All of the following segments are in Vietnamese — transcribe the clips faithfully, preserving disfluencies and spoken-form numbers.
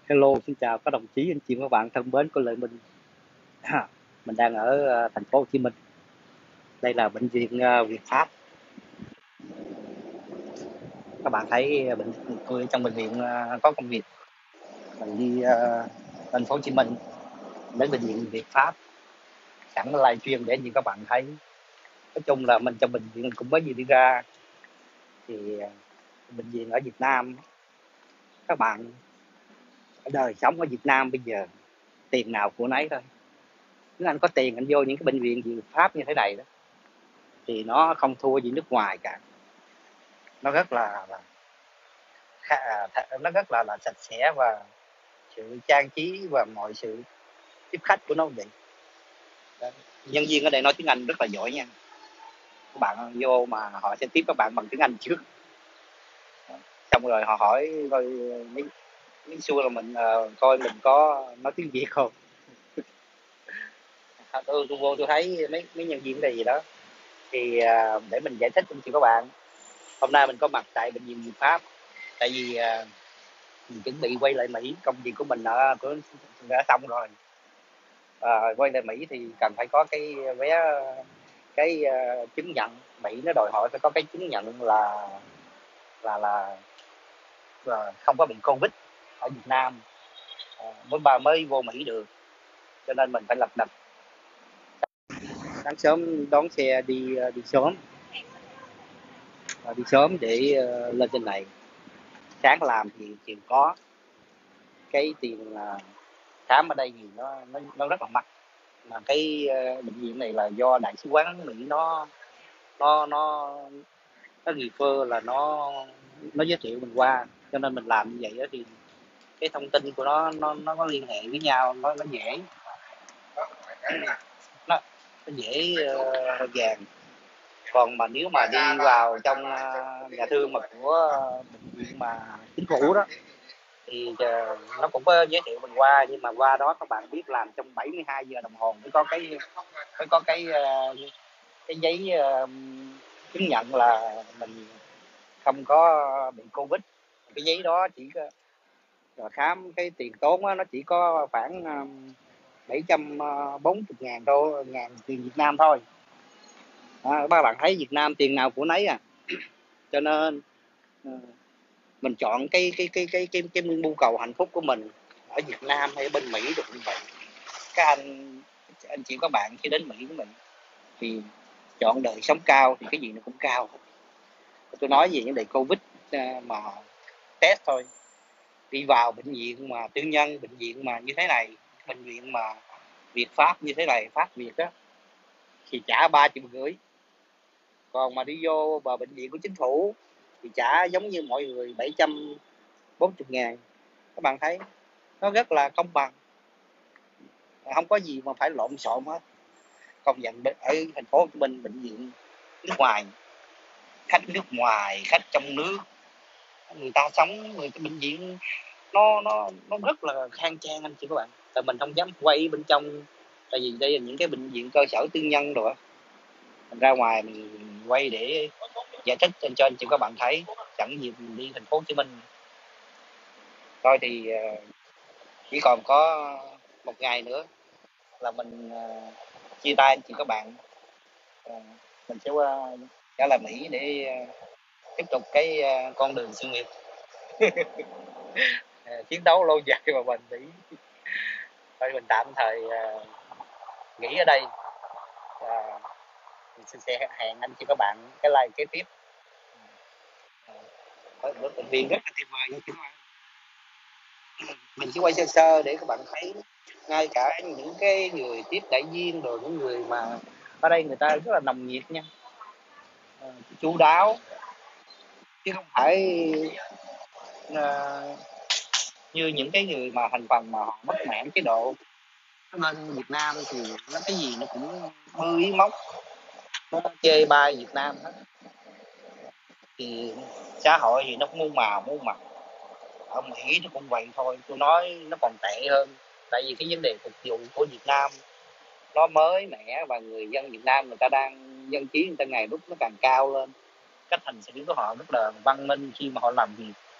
Hello, xin chào các đồng chí, anh chị và các bạn thân mến của Lợi Minh. Mình đang ở ờ, thành phố Hồ Chí Minh. Đây là bệnh viện ờ, Việt Pháp. Các bạn thấy bệnh tôi trong bệnh viện ờ, có công việc. Mình đi ờ, thành phố Hồ Chí Minh đến bệnh viện Việt Pháp, sẵn livestream để như các bạn thấy. Nói chung là mình trong bệnh viện cũng mới gì đi ra. Thì ờ, bệnh viện ở Việt Nam, các bạn ở đời sống ở Việt Nam bây giờ tiền nào của nấy thôi. Nếu anh có tiền anh vô những cái bệnh viện Việt Pháp như thế này đó thì nó không thua gì nước ngoài cả. Nó rất là, là nó rất là là sạch sẽ và sự trang trí và mọi sự tiếp khách của nó vậy. Nhân viên ở đây nói tiếng Anh rất là giỏi nha. Các bạn vô mà họ sẽ tiếp các bạn bằng tiếng Anh trước, xong rồi họ hỏi coi mấy mấy xua là mình uh, coi mình có nói tiếng Việt không. tôi, tôi vô tôi thấy mấy mấy nhân viên này gì đó thì uh, để mình giải thích cho chị các bạn. Hôm nay mình có mặt tại bệnh viện Việt Pháp tại vì uh, mình chuẩn bị quay lại Mỹ, công việc của mình đã, đã xong rồi. À, quay lại Mỹ thì cần phải có cái vé, cái uh, chứng nhận. Mỹ nó đòi hỏi phải có cái chứng nhận là là là, là không có bị Covid ở Việt Nam à, mới ba mới vô Mỹ được, cho nên mình phải lập đập sáng sớm đón xe đi đi sớm à, đi sớm để uh, lên trên này. Sáng làm thì chiều có. Cái tiền uh, khám ở đây thì nó nó, nó rất là mắc, mà cái uh, bệnh viện này là do đại sứ quán Mỹ nó nó nó nó refer là nó nó giới thiệu mình qua, cho nên mình làm như vậy đó thì cái thông tin của nó nó nó có liên hệ với nhau, nó nó dễ, nó, nó dễ uh, dàng. Còn mà nếu mà đi vào trong uh, nhà thương mà của uh, bệnh viện mà chính phủ đó thì uh, nó cũng có giới thiệu mình qua, nhưng mà qua đó các bạn biết làm trong bảy mươi hai giờ đồng hồ mới có cái mới có cái uh, cái giấy uh, chứng nhận là mình không có bị Covid. Cái giấy đó chỉ có, khám cái tiền tốn đó, nó chỉ có khoảng bảy trăm bốn mươi ngàn đô ngàn tiền Việt Nam thôi. À, các bạn thấy Việt Nam tiền nào của nấy à, cho nên mình chọn cái cái cái cái cái cái mưu cầu hạnh phúc của mình ở Việt Nam hay ở bên Mỹ được như vậy. Các anh anh chị các bạn khi đến Mỹ của mình thì chọn đời sống cao thì cái gì nó cũng cao. Tôi nói về những đề Covid mà test thôi, đi vào bệnh viện mà tư nhân, bệnh viện mà như thế này, bệnh viện mà Việt Pháp như thế này, Pháp Việt á, thì trả ba triệu rưỡi. Còn mà đi vô vào bệnh viện của chính phủ thì trả giống như mọi người bảy trăm bốn mươi ngàn. Các bạn thấy nó rất là công bằng, không có gì mà phải lộn xộn hết. Công nhận ở thành phố Hồ Chí Minh, bệnh viện nước ngoài, khách nước ngoài, khách trong nước, người ta sống, người ta bệnh viện nó nó nó rất là khang trang anh chị các bạn. Tại mình không dám quay bên trong, tại vì đây là những cái bệnh viện cơ sở tư nhân rồi, mình ra ngoài mình quay để giải thích cho anh chị các bạn thấy. Chẳng gì mình đi thành phố Hồ Chí Minh thôi thì chỉ còn có một ngày nữa là mình chia tay anh chị các bạn. Mình sẽ qua trở lại Mỹ để tiếp tục cái con đường sự nghiệp chiến đấu lâu dài và bền bỉ. Thôi mình tạm thời nghỉ ở đây và mình sẽ hẹn anh chị các bạn cái like kế tiếp. Ở bệnh viện rất là tuyệt vời như các bạn. Mình chỉ quay sơ sơ để các bạn thấy, ngay cả những cái người tiếp đại viên rồi những người mà ở đây người ta rất là nồng nhiệt nha, à, chu đáo, chứ không phải à, như những cái người mà thành phần mà họ bất mãn cái độ. Bên Việt Nam thì nó cái gì nó cũng mơ ý móc, nó chê bai Việt Nam hết. Thì xã hội thì nó muôn màu muôn mặt, ở Mỹ nó cũng vậy thôi. Tôi nói nó còn tệ hơn, tại vì cái vấn đề phục vụ của Việt Nam nó mới mẻ và người dân Việt Nam người ta đang dân trí, người ta ngày lúc nó càng cao lên, cách hành xử của họ rất là văn minh khi mà họ làm việc.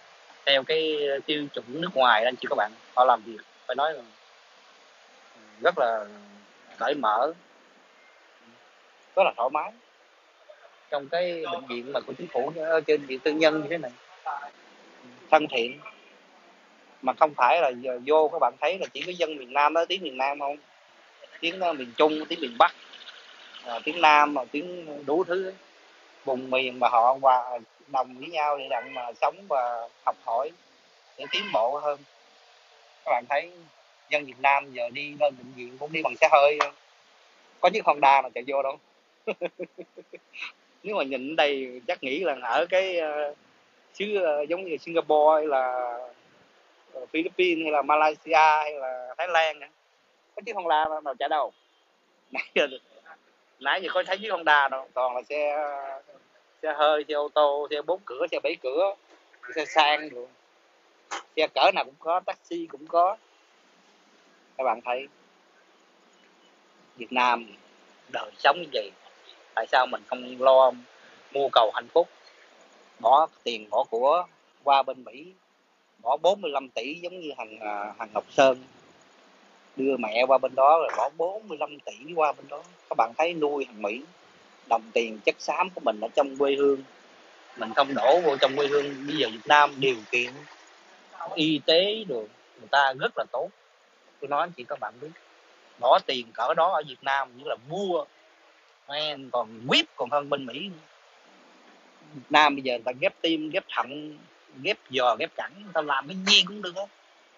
theo cái tiêu chuẩn nước ngoài anh chị các bạn, họ làm việc phải nói là rất là cởi mở, rất là thoải mái trong cái bệnh viện mà của chính phủ ở trên viện tư nhân như thế này, thân thiện, mà không phải là giờ vô các bạn thấy là chỉ có dân miền Nam nói tiếng miền Nam không, tiếng miền Trung, tiếng miền Bắc, à, tiếng Nam, mà tiếng đủ thứ vùng miền mà họ hòa đồng với nhau để đặng mà sống và học hỏi để tiến bộ hơn. Các bạn thấy dân Việt Nam giờ đi lên bệnh viện cũng đi bằng xe hơi, có chiếc Honda mà chạy vô đâu. Nếu mà nhìn ở đây chắc nghĩ là ở cái uh, xứ uh, giống như Singapore hay là uh, Philippines hay là Malaysia hay là Thái Lan, có chiếc Honda nào chạy đâu. Nãy giờ nãy giờ có thấy chiếc Honda đâu, toàn là xe xe hơi, xe ô tô, xe bốn cửa, xe bảy cửa, xe sang rồi, xe cỡ nào cũng có, taxi cũng có. Các bạn thấy Việt Nam đời sống như vậy, tại sao mình không lo mua cầu hạnh phúc, bỏ tiền bỏ của qua bên Mỹ, bỏ bốn mươi lăm tỷ giống như thằng thằng Ngọc Sơn, đưa mẹ qua bên đó rồi bỏ bốn mươi lăm tỷ qua bên đó. Các bạn thấy nuôi thằng Mỹ, đồng tiền chất xám của mình ở trong quê hương mình không đổ vô trong quê hương. Bây giờ Việt Nam điều kiện y tế rồi người ta rất là tốt, tôi nói anh chị các bạn biết, bỏ tiền cỡ đó ở Việt Nam như là mua man, còn whip còn hơn bên Mỹ. Việt Nam bây giờ người ta ghép tim, ghép thận, ghép giò, ghép cẳng, người ta làm cái gì cũng được hết,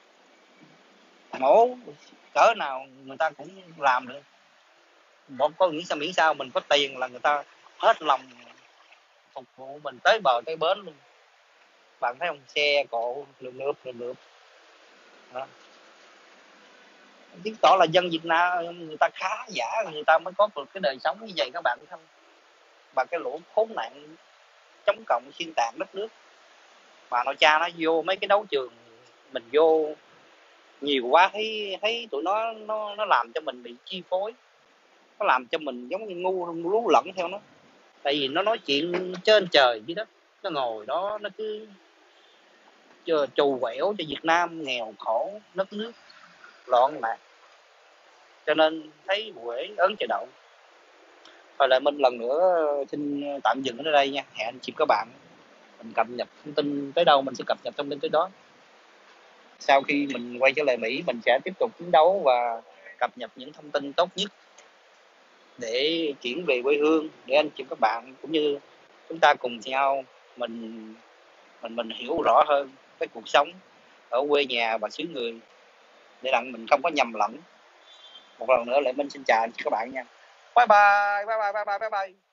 mổ cỡ nào người ta cũng làm được. Bọn có nghĩ sao, miễn sao mình có tiền là người ta hết lòng phục vụ mình tới bờ tới bến luôn. Bạn thấy không, xe cộ lượm lượp lượm lượp đó, chứng tỏ là dân Việt Nam người ta khá giả, người ta mới có được cái đời sống như vậy các bạn không. Và cái lũ khốn nạn chống cộng xuyên tạc đất nước, bà nội cha nó vô mấy cái đấu trường mình vô nhiều quá, thấy thấy tụi nó nó nó làm cho mình bị chi phối, nó làm cho mình giống như ngu lú lẫn theo nó. Tại vì nó nói chuyện trên trời dưới đất, nó ngồi đó nó cứ trù quẹo cho Việt Nam nghèo khổ, đất nước loạn lạc, cho nên thấy quể ớn trời đậu. Rồi lại mình lần nữa xin tạm dừng ở đây nha, hẹn anh chị các bạn mình cập nhật thông tin tới đâu mình sẽ cập nhật thông tin tới đó. Sau khi mình quay trở lại Mỹ, mình sẽ tiếp tục chiến đấu và cập nhật những thông tin tốt nhất để chuyển về quê hương, để anh chị các bạn cũng như chúng ta cùng nhau mình mình mình hiểu rõ hơn cái cuộc sống ở quê nhà và xứ người, để rằng mình không có nhầm lẫn. Một lần nữa lại Minh xin chào anh chị các bạn nha. Bye bye bye bye bye bye bye bye.